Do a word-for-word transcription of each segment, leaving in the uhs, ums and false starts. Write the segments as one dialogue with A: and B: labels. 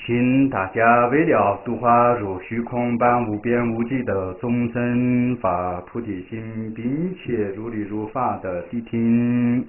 A: 请大家为了度化如虚空般无边无际的众生，发菩提心，并且如理如法的谛听。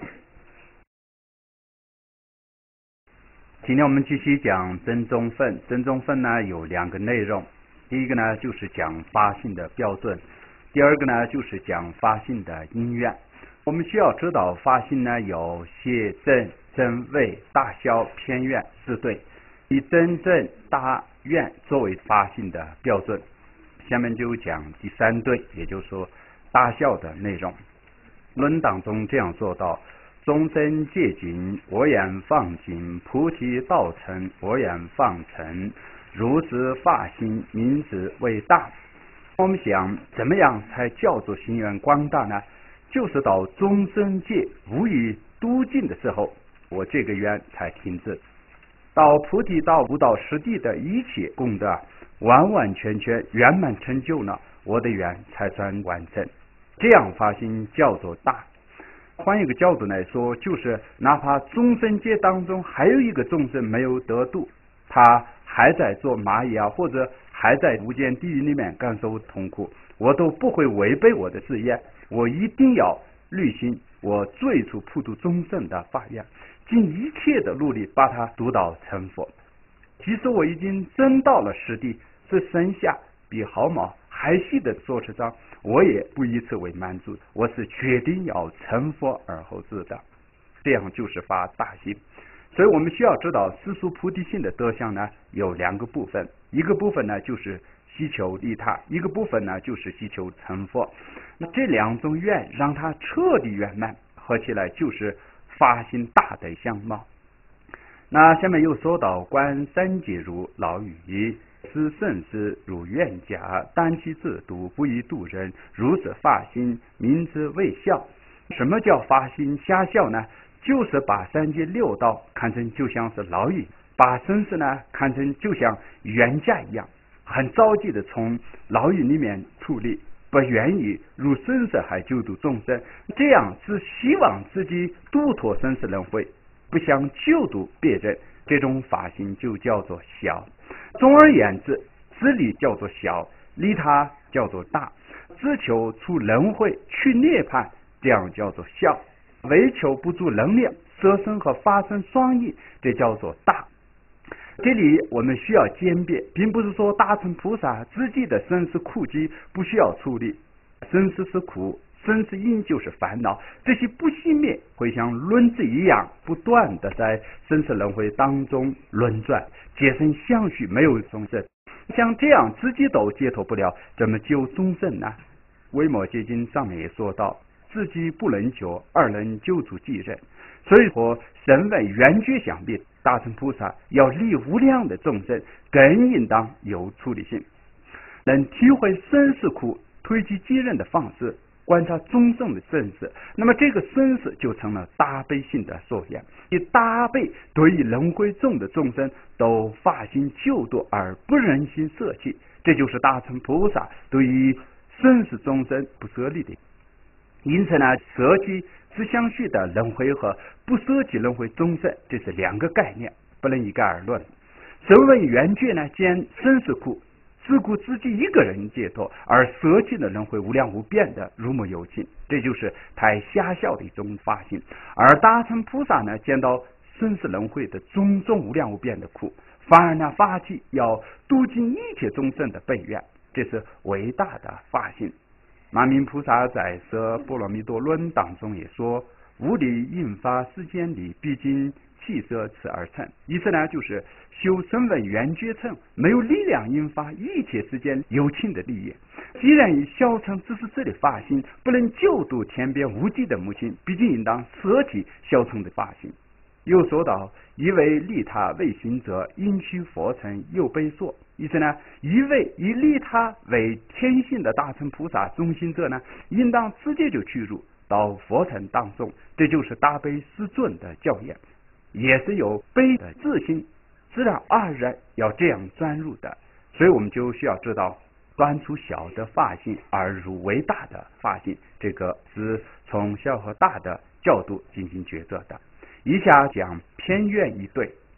A: 今天我们继续讲真宗分。真宗分呢有两个内容，第一个呢就是讲发心的标准，第二个呢就是讲发心的因缘。我们需要知道发心呢有谢正、真位、大小、偏愿四对，以真正大愿作为发心的标准。下面就讲第三对，也就是说大小的内容。论当中这样说到：众生戒尽，我言放尽；菩提道成，我言放成。如是发心，名之为大。我们想，怎么样才叫做心愿光大呢？就是到众生界无以度尽的时候，我这个愿才停止。到菩提道悟道实地的一切功德完完全全圆满成就了，我的愿才算完成。这样发心叫做大。换一个角度来说，就是哪怕众生界当中还有一个众生没有得度，他还在做蚂蚁啊，或者还在无间地狱里面感受痛苦，我都不会违背我的誓言，我一定要履行我最初普度众生的法愿，尽一切的努力把他度到成佛。即使我已经证到了实地，只剩下比毫毛还细的说持章，我也不以此为满足，我是决定要成佛而后至的。这样就是发大心。所以我们需要知道世俗菩提心的德相呢有两个部分，一个部分呢就是希求利他，一个部分呢就是希求成佛。那这两种愿让它彻底圆满，合起来就是发心大的相貌。那下面又说到：观三界如牢狱，思生死如冤家，单其自度，不以度人。如是发心，名之为孝。什么叫发心下孝呢？就是把三界六道看成就像是牢狱，把生死呢看成就像冤家一样，很着急的从牢狱里面处理，不愿意入生死海救度众生，这样只希望自己度脱生死轮回，不想救度别人，这种发心就叫做孝。总而言之，自利叫做孝，利他叫做大，只求出轮回去涅槃，这样叫做孝。为求不住能量，舍身和发生双翼，这叫做大。这里我们需要鉴别，并不是说大乘菩萨自己的生死苦集不需要处理，生死是苦，生死因就是烦恼，这些不熄灭，会像轮子一样不断的在生死轮回当中轮转，皆生相续，没有众生。像这样自己都解脱不了，怎么救众生呢？维摩诘经上面也说到：自己不能救，而能救助己人。所以说，身为圆觉相比，大乘菩萨要利无量的众生，更应当有出离心，能体会生死苦，推己及人的方式，观察众生的生死。那么这个生死就成了大悲心的所言，以大悲对于轮回中的众生都发心救度而不忍心舍弃，这就是大乘菩萨对于生死众生不舍离的。因此呢，舍弃自相续的轮回和不舍弃轮回众生，这是两个概念，不能一概而论。身为圆觉呢，见生死苦，自顾自己一个人解脱，而舍弃了轮回无量无边的如母有情，这就是太狭小的一种发心。而大乘菩萨呢，见到生死轮回的种种无量无边的苦，反而呢发起要度尽一切众生的悲愿，这是伟大的发心。马明菩萨在《舍波罗蜜多论》当中也说：无力引发世间理，毕竟弃舍此而成。意思呢，就是修身为圆觉乘，没有力量引发一切世间有情的利益。既然以小乘自是这里发心，不能救度天边无际的母亲，毕竟应当舍弃小乘的发心。又说到：一为利他为行者，因须佛乘又悲说。意思呢，一位以利他为天性的大乘菩萨中心者呢，应当直接就去入到佛乘当中，这就是大悲师尊的教言，也是有悲的自信，自然而然要这样钻入的。所以我们就需要知道，端出小的发心而入为大的发心，这个是从小和大的角度进行抉择的。以下讲偏愿一对。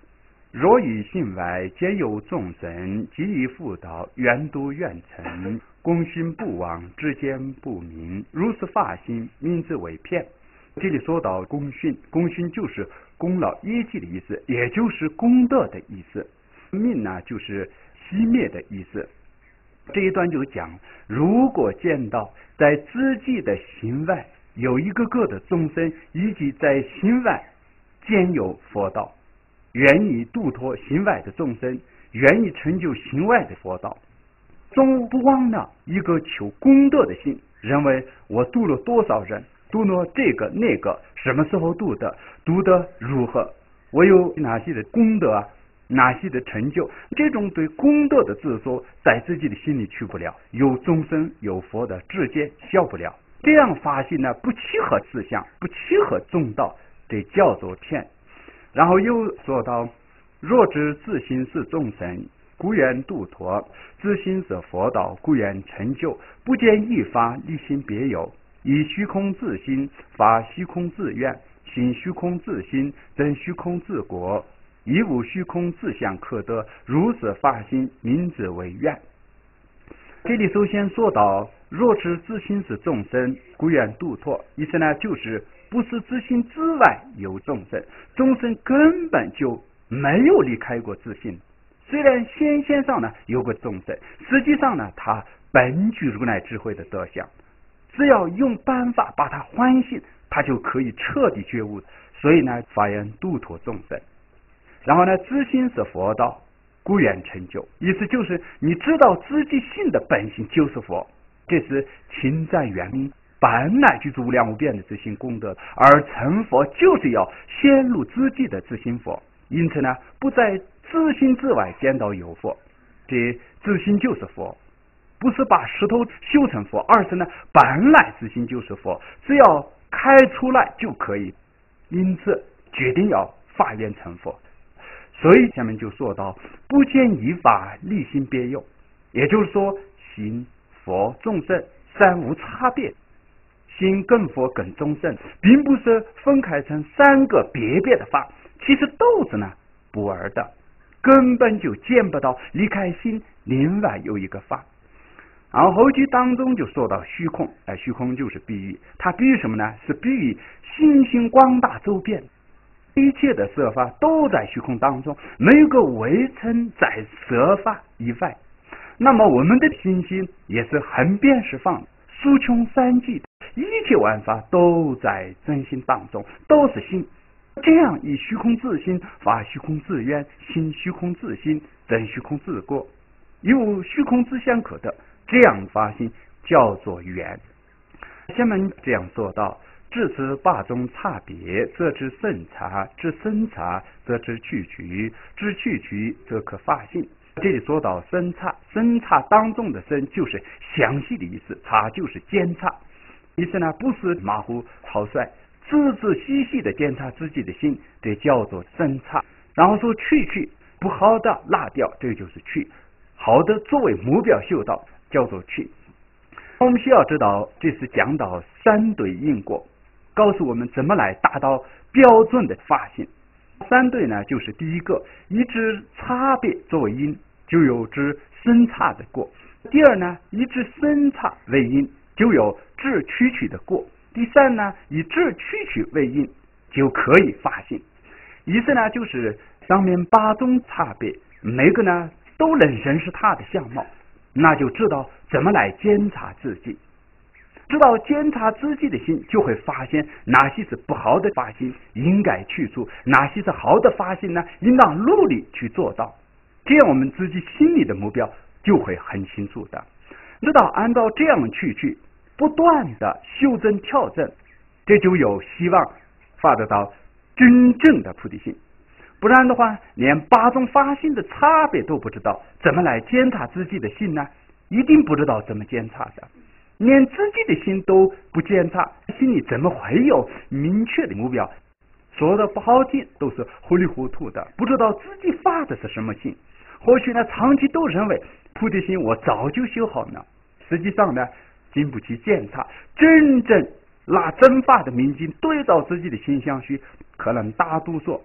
A: 若于性外皆有众生，即以复道，愿度愿成，公心不忘，之间不明，如是发心，名之为骗。这里说到功勋，功勋就是功劳业绩的意思，也就是功德的意思。命呢，就是熄灭的意思。这一段就讲，如果见到在自己的心外有一个个的众生，以及在心外兼有佛道，愿意度脱心外的众生，愿意成就心外的佛道，总不忘了一个求功德的心，认为我度了多少人，度了这个那个，什么时候度的，度的如何，我有哪些的功德啊，哪些的成就，这种对功德的自说在自己的心里去不了，有众生有佛的之间消不了，这样发心呢不契合自相，不契合中道，这叫做骗。然后又说到，若知自心是众生，故愿度脱；自心是佛道，故愿成就。不见一法，立心别有，以虚空自心，发虚空自愿，行虚空自心，增虚空自果，以无虚空自相可得，如是发心，名之为愿。这里首先说到，若知自心是众生，故愿度脱，意思呢就是不是自心之外有众生，众生根本就没有离开过自心。虽然显现上呢有个众生，实际上呢他本具如来智慧的德相，只要用办法把他唤醒，他就可以彻底觉悟。所以呢发愿度脱众生。然后呢，自心是佛道，故愿成就，意思就是你知道自己心的本性就是佛，这是亲在原因，本来就是无量无边的自性功德，而成佛就是要显露自己的自心佛。因此呢，不在自心之外见到有佛，这自心就是佛，不是把石头修成佛，而是呢本来自心就是佛，只要开出来就可以。因此决定要发愿成佛。所以下面就说到，不见一法，立心别有，也就是说心佛众生三无差别，心跟佛跟众生并不是分开成三个别别的法，其实都是呢不二的，根本就见不到离开心另外有一个法。然后后句当中就说到虚空，哎，虚空就是比喻，它比喻什么呢？是比喻星星广大周遍，一切的色法都在虚空当中，没有个微尘在色法以外。那么我们的心性也是横遍十方，疏穷三际，一切万法都在真心当中，都是心。这样以虚空自心，发虚空自愿，行虚空自心，增虚空自果，以无虚空自相可得，这样发心叫做缘。下面这样做到，至此八种差别，则知生差；知生差，则知去取；知去取，则可发心。这里说到生差，生差当中的生就是详细的意思，差就是监察，意思呢不是马虎草率，仔仔细细的监察自己的心，这叫做生差。然后说去去，不好的落掉，这就是去；好的作为目标修道，叫做去。我们需要知道，这是讲到三对因果，告诉我们怎么来达到标准的发心。三对呢，就是第一个，以知差别作为因，就有知生差的果；第二呢，以知生差为因，就有知去取的果；第三呢，以知去取为因，就可以发心。意思呢，就是上面八种差别，每个呢都能认识它的相貌，那就知道怎么来监察自己。知道监察自己的心，就会发现哪些是不好的发心，应该去除；哪些是好的发心呢，应当努力去做到。这样我们自己心里的目标就会很清楚的。知道按照这样去去，不断的修正调整，这就有希望发得到真正的菩提心。不然的话，连八种发心的差别都不知道，怎么来监察自己的心呢？一定不知道怎么监察的。连自己的心都不监察，心里怎么会有明确的目标？说的不好听，都是糊里糊涂的，不知道自己发的是什么心。或许呢，长期都认为菩提心我早就修好了，实际上呢，经不起监察。真正拿真法的明镜对照自己的心相续，可能大多数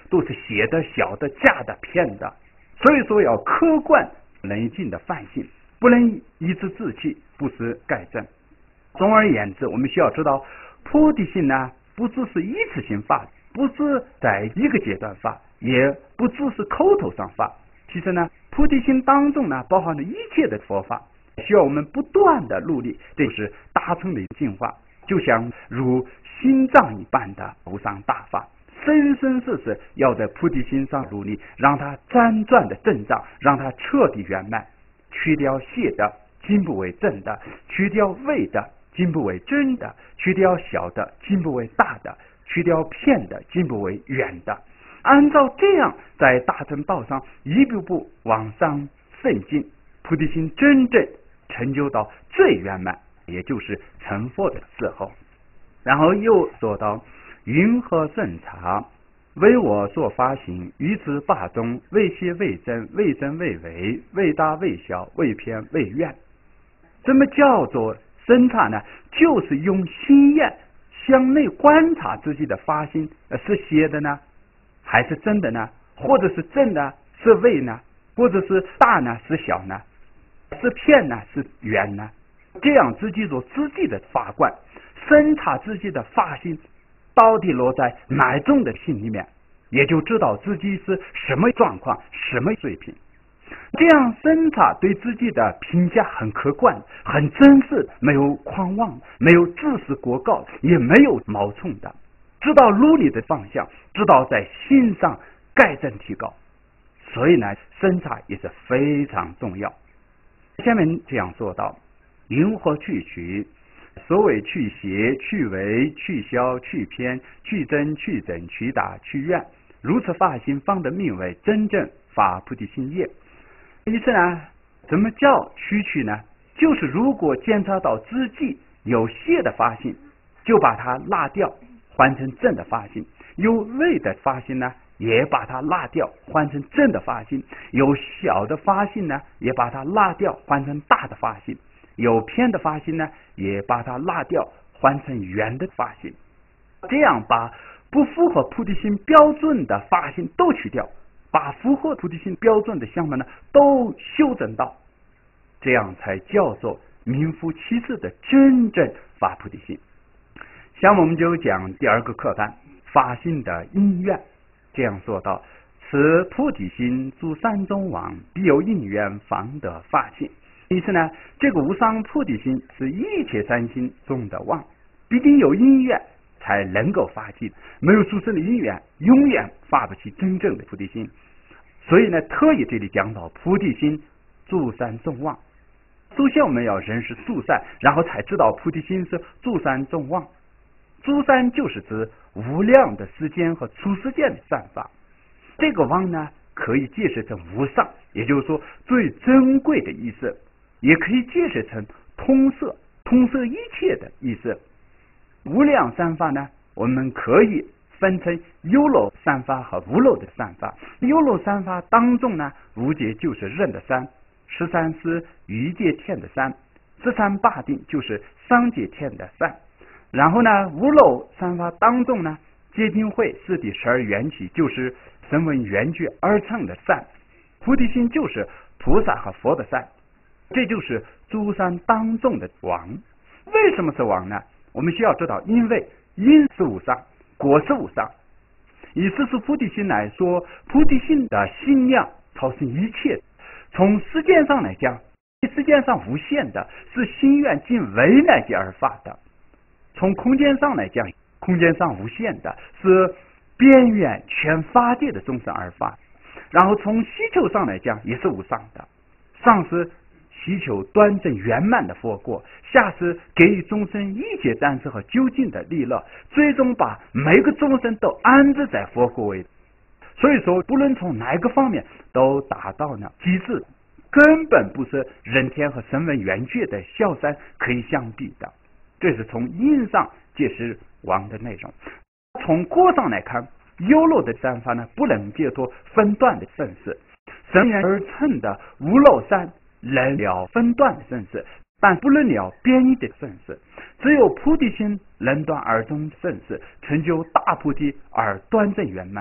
A: 都是写的、小的、假的、骗的。所以说要客观冷静的反省，不能一直自弃，不思改正。总而言之，我们需要知道菩提心呢，不只是一次性发，不是在一个阶段发，也不只是口头上发。其实呢，菩提心当中呢，包含了一切的佛法，需要我们不断的努力，这是达成的进化，就像如心脏一般的无上大法。生生世世要在菩提心上努力，让它辗转的正障，让它彻底圆满，去掉邪的，进不为正的；去掉伪的，进不为真的；去掉小的，进不为大的；去掉骗的，进不为圆的。按照这样，在大乘道上一步步往上奋进，菩提心真正成就到最圆满，也就是成佛的时候。然后又说到云何圣察，为我所发行，于此法中，未歇未真，未真未为，未大未小，未偏未怨。怎么叫做审察呢？就是用心眼向内观察自己的发心，是邪的呢，还是真的呢？或者是正的，是伪呢？或者是大呢，是小呢？是骗呢，是圆呢？这样自己做自己的法观，审察自己的发心到底落在哪种的心里面，也就知道自己是什么状况，什么水平。这样审察对自己的评价很客观，很真实，没有狂妄，没有自视过高，也没有冒充的，知道努力的方向，知道在心上改正提高。所以呢，审察也是非常重要。下面这样说到：云何去取？所谓去邪、去伪、去消、去偏、去真、去整、去大、去怨，如此发心方的名为真正发菩提心业。意思呢，怎么叫去取呢？就是如果检查到自己有邪的发心，就把它拉掉，换成正的发心；有伪的发心呢，也把它拉掉，换成正的发心；有小的发心呢，也把它拉掉，换成大的发心；有偏的发心呢，也把它拉掉，换成圆的发心。这样把不符合菩提心标准的发心都去掉，把符合菩提心标准的相门呢都修正到，这样才叫做名副其实的真正发菩提心。下面我们就讲第二个课范，发心的因缘。这样说到：此菩提心诸三种往，必有因缘方得发心。意思呢，这个无上菩提心是一切三心中的望，必定有因缘才能够发起，没有殊胜的因缘，永远发不起真正的菩提心。所以呢，特意这里讲到菩提心诸三众望。首先我们要认识诸三，然后才知道菩提心是诸三众望。诸三就是指无量的时间和出世间的善法。这个望呢，可以解释成无上，也就是说最珍贵的意思，也可以解释成通摄，通摄一切的意思。无量善法呢，我们可以分成有漏善法和无漏的善法。有漏善法当中呢，无界就是任的三，十三是欲界天的三，十三八定就是商界天的三。然后呢，无漏善法当中呢，戒定慧是第十二缘起，就是声闻缘觉而成的善。菩提心就是菩萨和佛的善，这就是诸善当中的王。为什么是王呢？我们需要知道，因为因是无上，果是无上。以四十菩提心来说，菩提心的心量超胜一切。从时间上来讲，时间上无限的，是心愿尽为那界而发的；从空间上来讲，空间上无限的，是边缘全法界的众生而发。然后从需求上来讲，也是无上的，上是祈求端正圆满的佛果，下是给予众生一切暂时和究竟的利乐，最终把每个众生都安置在佛果位。所以说，不论从哪个方面都达到了极致，根本不是人天和声闻缘觉的小三可以相比的。这是从因上解释王的内容。从果上来看，有漏的善法呢，不能解脱分段的生死；生缘而成的无漏善能了分段的生死，但不能了边一的生死。只有菩提心能断二种生死，成就大菩提而端正圆满。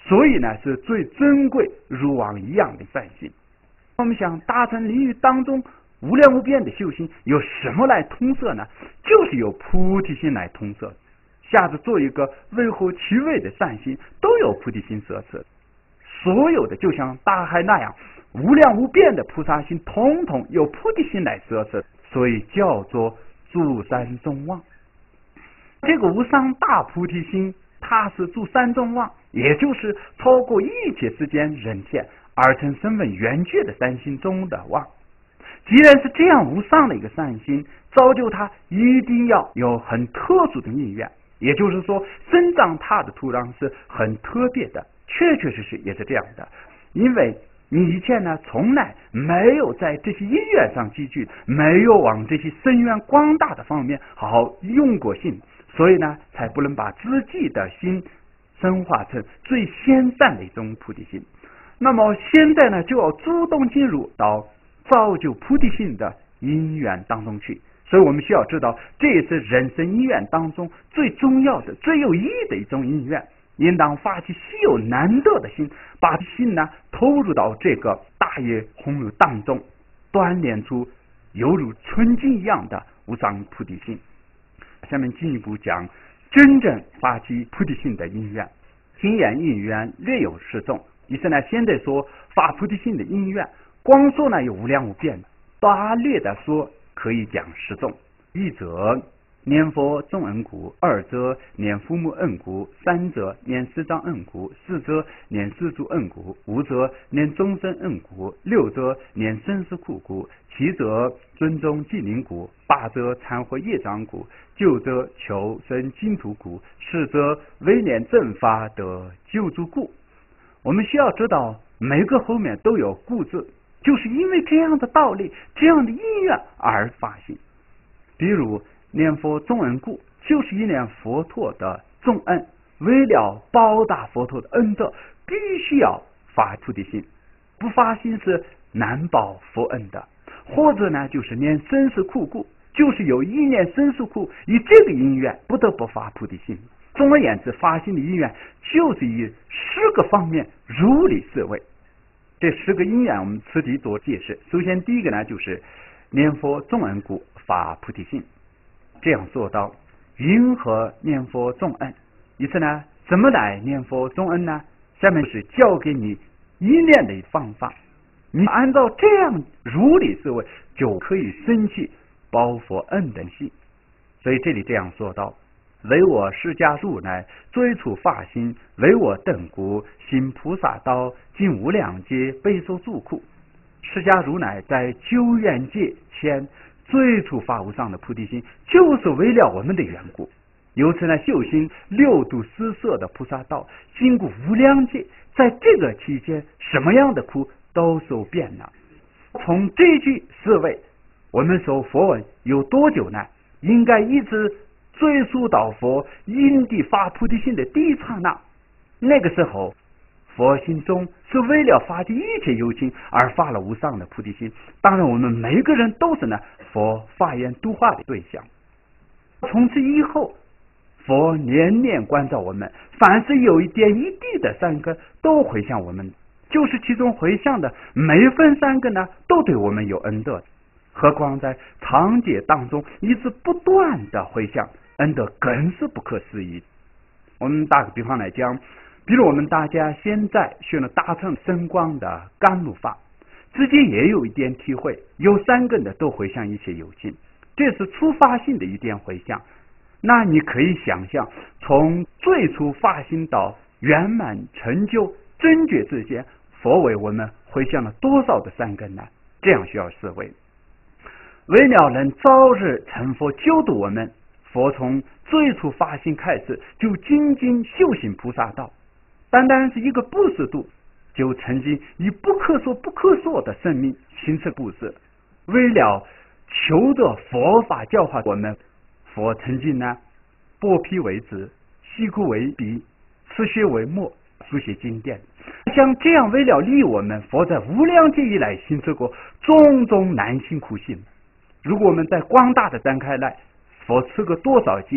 A: 所以呢是最珍贵如王一样的善心。我们想大乘领域当中无量无边的修行，有什么来通摄呢？就是有菩提心来通摄。下次做一个微乎其微的善心，都有菩提心摄持。所有的就像大海那样无量无边的菩萨心，统统有菩提心来摄持，所以叫做住三众望。这个无上大菩提心，它是住三众望，也就是超过一切世间人天而成声闻缘觉的三心中的望。既然是这样无上的一个善心，造就它一定要有很特殊的因缘，也就是说生长它的土壤是很特别的，确确实实也是这样的。因为你以前呢从来没有在这些因缘上积聚，没有往这些深远广大的方面好好用过心，所以呢才不能把自己的心升华成最先善的一种菩提心。那么现在呢就要主动进入到造就菩提心的因缘当中去。所以我们需要知道，这也是人生因缘当中最重要的最有意义的一种因缘，应当发起稀有难得的心，把心呢投入到这个大业洪流当中，锻炼出犹如纯净一样的无上菩提心。下面进一步讲真正发起菩提心的因缘。经言因缘略有十种，意思呢现在说发菩提心的因缘，光说呢有无量无边，大略的说可以讲十种。一则念佛众恩故，二则念父母恩故，三则念师长恩故，四则念师祖恩故，五则念众生恩故，六则念生死苦故，七则尊重寂灵故，八则忏悔业障故，九则求生净土故，十则为念正法得救助故。我们需要知道每个后面都有故字，就是因为这样的道理，这样的因缘而发心。比如念佛众恩故，就是一念佛陀的众恩，为了报答佛陀的恩德，必须要发菩提心，不发心是难报佛恩的。或者呢就是念生死苦故，就是有一念生死苦，以这个因缘不得不发菩提心。总而言之，发心的因缘就是以十个方面如理思维。这十个因缘我们此地做解释。首先第一个呢就是念佛众恩故发菩提心，这样做到云何念佛众恩，意思呢怎么来念佛众恩呢？下面是教给你一念的方法，你按照这样如理思维，就可以生起报佛恩的心。所以这里这样说道：唯我释迦如来最初发心，唯我等故行菩萨道，尽无量劫备受诸苦。释迦如来在久远界前最初发无上的菩提心，就是为了我们的缘故。由此呢修行六度四摄的菩萨道，经过无量劫，在这个期间什么样的苦都受遍了。从这句思维，我们说佛文有多久呢？应该一直追溯到佛因地发菩提心的第一刹那。那个时候佛心中是为了发起一切有情而发了无上的菩提心。当然我们每个人都是呢佛发言度化的对象。从此以后佛年年关照我们，凡是有一点一滴的善根都回向我们，就是其中回向的每一份善根呢都对我们有恩德，何况在长劫当中一直不断的回向，恩德更是不可思议。我们打个比方来讲，比如我们大家现在学了大乘深光的甘露法，自己也有一点体会，有三根的都回向一切有情，这是初发心的一点回向。那你可以想象，从最初发心到圆满成就真觉之间，佛为我们回向了多少的善根呢？这样需要思维。为了能早日成佛救度我们，佛从最初发心开始就精进修行菩萨道，单单是一个布施度，就曾经以不可说不可说的生命行持布施。为了求得佛法教化我们，佛曾经呢剥皮为纸，洗骨为笔，刺血为墨，书写经典。像这样为了利益我们，佛在无量劫以来行持过种种难行苦行。如果我们再广大的展开来，佛吃过多少劫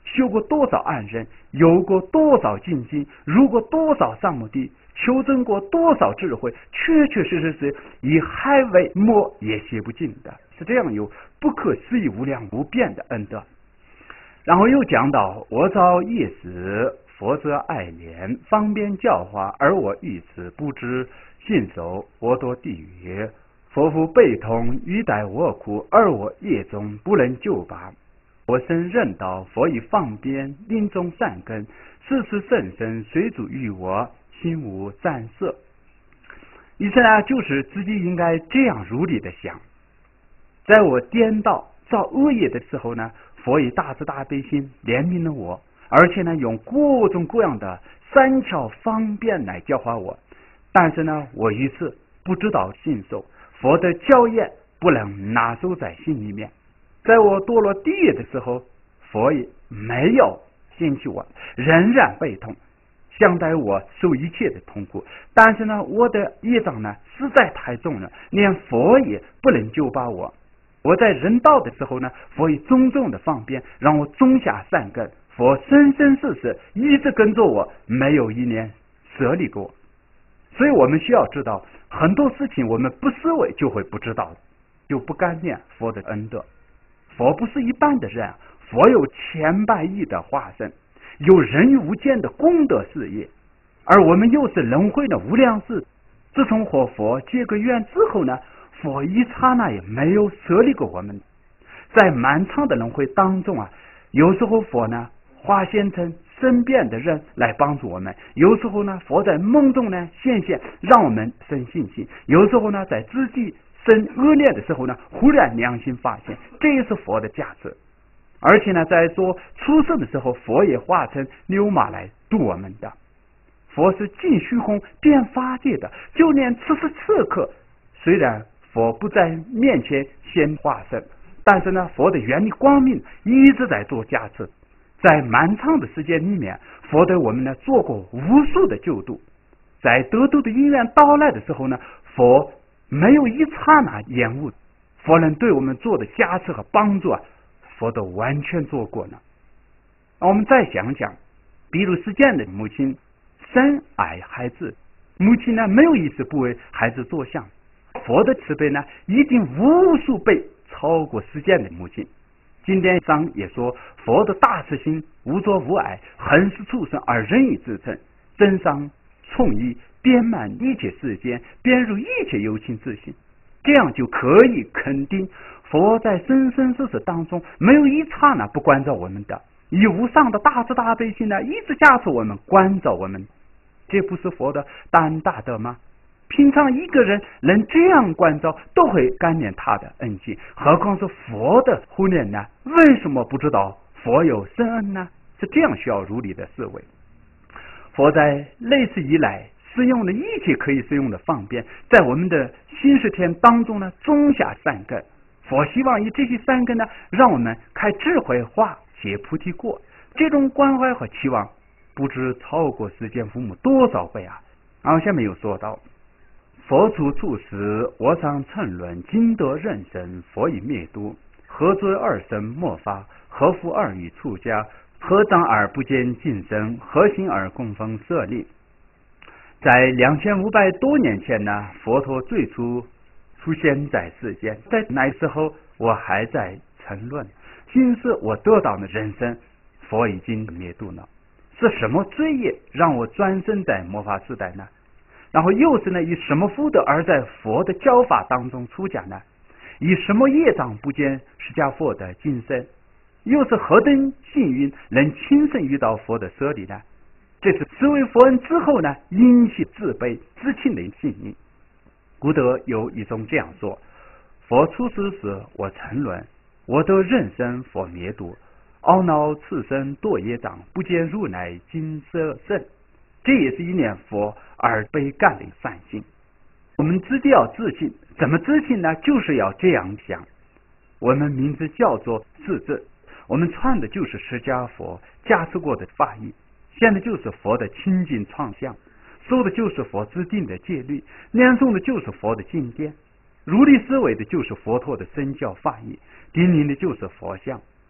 A: 修过多少暗人，有过多少禁忌，入过多少上目地，求证过多少智慧，确确实实是以海为墨也写不尽的，是这样有不可思议无量无边的恩德。然后又讲到我造业时，佛则爱怜，方便教化，而我遇此不知信守，我堕地狱。佛父悲痛，欲待我苦，而我业中不能救拔。我身认道，佛以方便，临终善根，世事甚深，随主于我，心无暂色。意思呢，就是自己应该这样如理的想，在我颠倒造恶业的时候呢，佛以大慈大悲心怜悯了我，而且呢，用各种各样的善巧方便来教化我。但是呢，我于是不知道信受，佛的教业不能拿收在心里面。在我堕落地狱的时候，佛也没有嫌弃我，仍然悲痛，相待我受一切的痛苦。但是呢，我的业障呢实在太重了，连佛也不能救拔我。我在人道的时候呢，佛以种种的方便让我种下善根，佛生生世世一直跟着我，没有一年舍离过。所以我们需要知道，很多事情我们不思维就会不知道，就不干念佛的恩德。佛不是一般的人，佛有千百亿的化身，有人无间的功德事业，而我们又是轮回的无量世。自从和佛结个缘之后呢，佛一刹那也没有舍离过我们。在漫长的轮回当中啊，有时候佛呢化现成身边的人来帮助我们，有时候呢佛在梦中呢显现，让我们生信心，有时候呢在自己生恶念的时候呢，忽然良心发现，这也是佛的价值。而且呢，在做出生的时候，佛也化成牛马来度我们的。佛是尽虚空遍法界的，就连此时此刻，虽然佛不在面前先化身，但是呢，佛的原力光明一直在做加持。在漫长的时间里面，佛对我们呢做过无数的救度。在得度的因缘到来的时候呢，佛没有一刹那延误，佛能对我们做的加持和帮助啊，佛都完全做过呢。我们再想想，比如世间的母亲深爱孩子，母亲呢没有一次不为孩子着想，佛的慈悲呢一定无数倍超过世间的母亲。经典上也说，佛的大慈心无作无爱，恒是畜生而仁义至诚，真上充义，遍满一切世间，遍入一切有情之心。这样就可以肯定，佛在生生世世当中没有一刹那不关照我们的，以无上的大慈大悲心呢，一直加持我们，关照我们。这不是佛的大大德吗？平常一个人能这样关照，都会感念他的恩情，何况是佛的护念呢？为什么不知道佛有深恩呢？是这样需要如理的思维。佛在类似以来使用的一切可以使用的方便，在我们的心识天当中呢种下善根。佛希望以这些善根呢，让我们开智慧化解菩提果。这种关怀和期望，不知超过世间父母多少倍啊！然后下面又说到，佛出处时，我常称论，今得人身，佛以灭度。何罪二生末法？何复二语出家？何障而不见今生？何行而供奉舍利？在两千五百多年前呢，佛陀最初出现在世间，在那时候我还在沉沦。今世我得到的人生，佛已经灭度了。是什么罪业让我转生在末法时代呢？然后又是呢，以什么福德而在佛的教法当中出家呢？以什么业障不见释迦佛的今生？又是何等幸运能亲身遇到佛的舍利呢？这是慈为佛恩之后呢，引起自卑知情的幸运。古德有一种这样说：佛出世时，我沉沦，我得人身，佛灭度，懊恼此生堕业障，不见如来今舍身。这也是一念佛而被感的善心。我们自己要自信，怎么自信呢？就是要这样想。我们名字叫做自证，我们传的就是释迦佛加持过的法义，现在就是佛的清净创相，说的就是佛制定的戒律，念诵的就是佛的经典，如理思维的就是佛陀的身教法义，叮咛的就是佛像。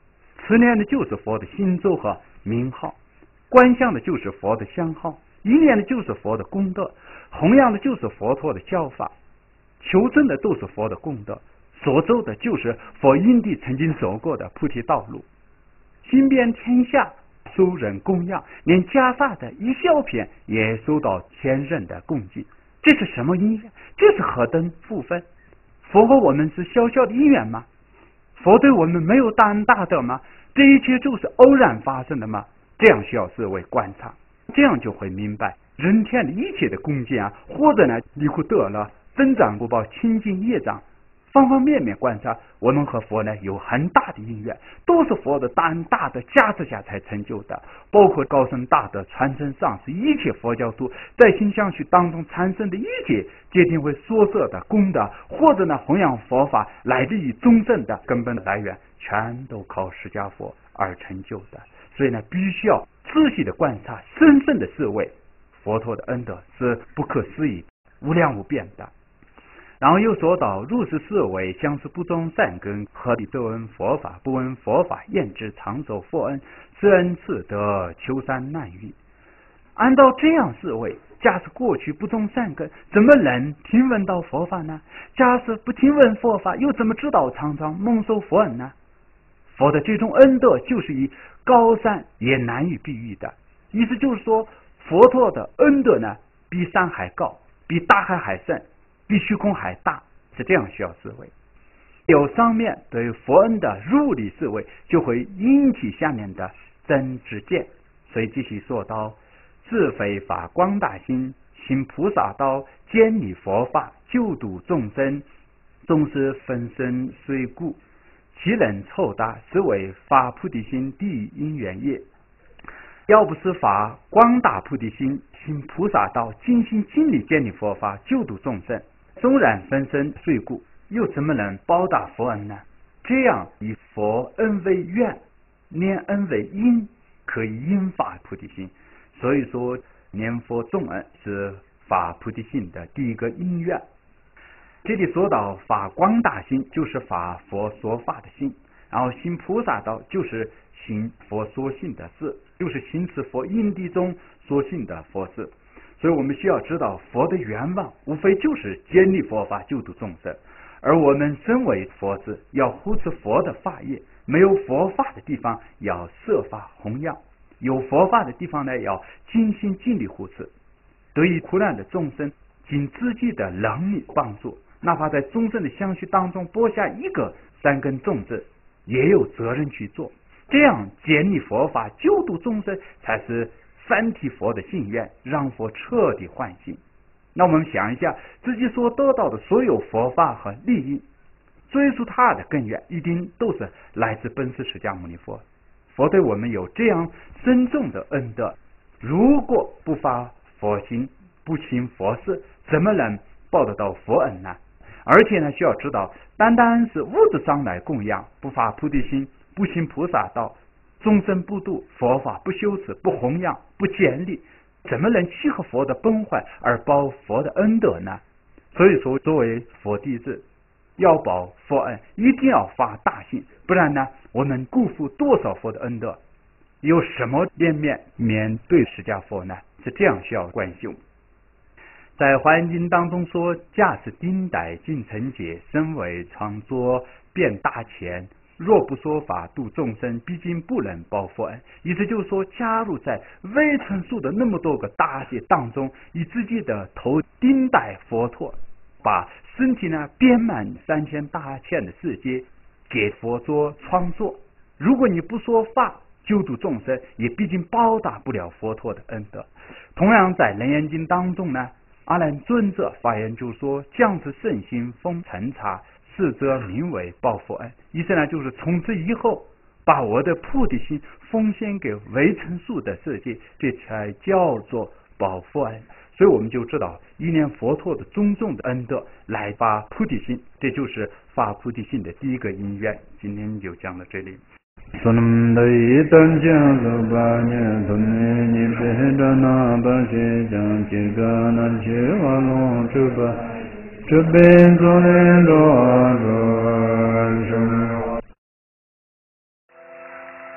A: 持念的就是佛的心咒和名号，观想的就是佛的相好，一念的就是佛的功德，弘扬的就是佛陀的教法，求证的都是佛的功德，所走的就是佛因地曾经走过的菩提道路，行遍天下，受人供养，连袈裟的一小片也受到千人的恭敬。这是什么因缘？这是何等福分？佛和我们是小小的因缘吗？佛对我们没有大恩大德吗？这一切就是偶然发生的吗？这样需要思维观察，这样就会明白人天的一切的恭敬啊，或者呢离苦得乐，增长果报，清净业障，方方面面观察，我们和佛呢有很大的因缘，都是佛的大恩大德加持下才成就的，包括高僧大德传承上师一切佛教徒在心相续当中产生的一切皆定会所摄的功德，或者呢弘扬佛法来自于众生的根本的来源，全都靠释迦佛而成就的。所以呢，必须要仔细的观察，深深的思维，佛陀的恩德是不可思议、无量无边的。然后又说到如是思维，相思不种善根，何必得闻佛法？不闻佛法，焉知长寿佛恩？此恩此德，求善难遇。按照这样思维，假使过去不种善根，怎么能听闻到佛法呢？假使不听闻佛法，又怎么知道常常蒙受佛恩呢？佛的这种恩德就是以高山也难以比喻的，意思就是说，佛陀的恩德呢，比山还高，比大海还深，比虚空还大，是这样需要思维。有上面对佛恩的入理思维，就会引起下面的真知见。所以继续说到：自非法光大心，行菩萨道，坚理佛法，救度众生，纵是分身虽故，其能凑大，是为发菩提心第一因缘也。要不是发光大菩提心，行菩萨道，尽心尽力建立佛法，救度众生，纵然分身虽故，又怎么能报答佛恩呢？这样以佛恩为愿，念恩为因，可以引发菩提心。所以说，念佛重恩是发菩提心的第一个因缘。这里说到发光大心，就是发佛所发的心，然后行菩萨道，就是行佛所信的事，就是行持佛因地中所信的佛事。所以我们需要知道，佛的愿望无非就是建立佛法，救度众生。而我们身为佛子，要护持佛的法业，没有佛法的地方要设法弘扬，有佛法的地方呢，要尽心尽力护持。对于苦难的众生，尽自己的能力帮助，哪怕在众生的相续当中播下一个三根种子，也有责任去做。这样建立佛法，救度众生，才是三体佛的心愿，让佛彻底唤醒。那我们想一下，自己所得到的所有佛法和利益，追溯它的根源，一定都是来自本师释迦牟尼佛。佛对我们有这样深重的恩德，如果不发佛心，不行佛事，怎么能报得到佛恩呢？而且呢，需要知道，单单是物质上来供养，不发菩提心，不行菩萨道，众生不度，佛法不修持，不弘扬，不建立，怎么能契合佛的本怀而报佛的恩德呢？所以说，作为佛弟子，要报佛恩，一定要发大心，不然呢，我们辜负多少佛的恩德，有什么脸面面对释迦佛呢？是这样需要观修。在《华严经》当中说：“驾持丁代尽成劫，身为常作变大钱。若不说法度众生，毕竟不能报佛恩。”意思就是说，加入在未成数的那么多个大劫当中，以自己的头顶戴佛陀，把身体呢遍满三千大千的世界，给佛做创作。如果你不说法救度众生，也毕竟报答不了佛陀的恩德。同样在《楞严经》当中呢，阿难尊者发言就说：“降持圣心封尘刹，是则名为报佛恩。”意思呢，就是从此以后把我的菩提心奉献给未成数的世界，这才叫做报佛恩。所以我们就知道，一念佛陀的种种的恩德来发菩提心，这就是发菩提心的第一个因缘。今天就讲到这里。
B: Sonam dai tan jang lo ba nya thon ni pe da na ba she jang ji ga na che wa lo chu ba chu ben zo ne do ro shum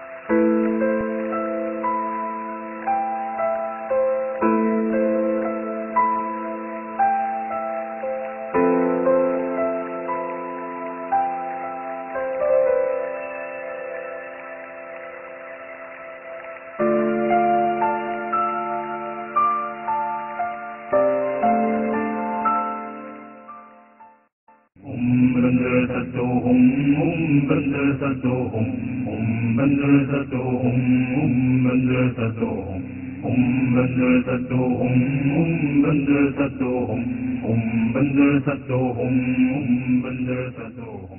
B: Sato Om Om Bandar Sato Om Om Bandar Sato Om Om Bandar Sato Om Om Bandar Sato Om Om Bandar Sato Om Om Bandar Sato